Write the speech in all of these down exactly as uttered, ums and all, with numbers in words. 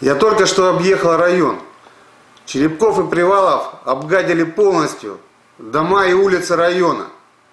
Я только что объехал район. Черепков и Привалов обгадили полностью дома и улицы района.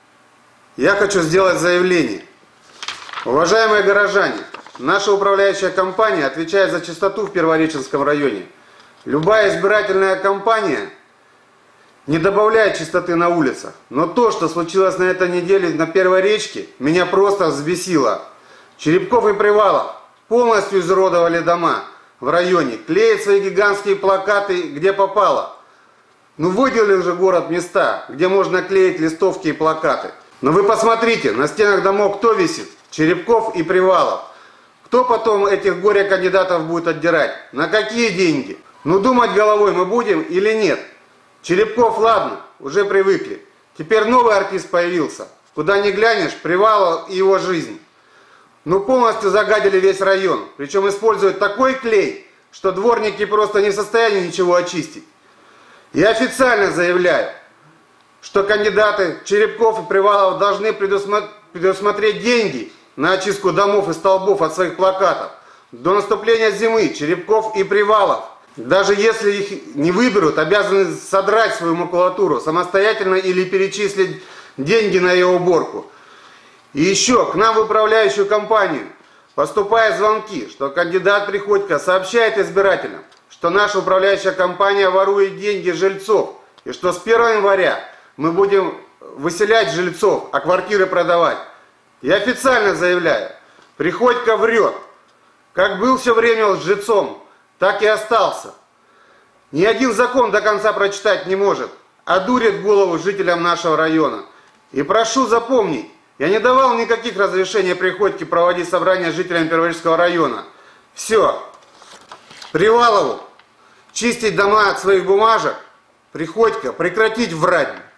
Я хочу сделать заявление. Уважаемые горожане, наша управляющая компания отвечает за чистоту в Первореченском районе. Любая избирательная кампания не добавляет чистоты на улицах. Но то, что случилось на этой неделе на Первой речке, меня просто взбесило. Черепков и Привалов полностью изуродовали дома в районе, клеят свои гигантские плакаты где попало. Ну выделили же город места, где можно клеить листовки и плакаты. Но вы посмотрите, на стенах домов кто висит? Черепков и Привалов. Кто потом этих горе-кандидатов будет отдирать? На какие деньги? Ну думать головой мы будем или нет? Черепков, ладно, уже привыкли. Теперь новый артист появился. Куда ни глянешь, Привалов и его жизнь. Ну полностью загадили весь район. Причем используют такой клей, что дворники просто не в состоянии ничего очистить. Я официально заявляю, что кандидаты Черепков и Привалов должны предусмотреть деньги на очистку домов и столбов от своих плакатов. До наступления зимы Черепков и Привалов, даже если их не выберут, обязаны содрать свою макулатуру самостоятельно или перечислить деньги на ее уборку. И еще к нам в управляющую компанию поступают звонки, что кандидат Приходько сообщает избирателям, что наша управляющая компания ворует деньги жильцов, и что с первого января мы будем выселять жильцов, а квартиры продавать. Я официально заявляю, Приходько врет. Как был все время лжецом, так и остался. Ни один закон до конца прочитать не может, а дурит голову жителям нашего района. И прошу запомнить, я не давал никаких разрешений Приходьке проводить собрания с жителями Первореченского района. Все. Привалову чистить дома от своих бумажек, Приходько прекратить врать.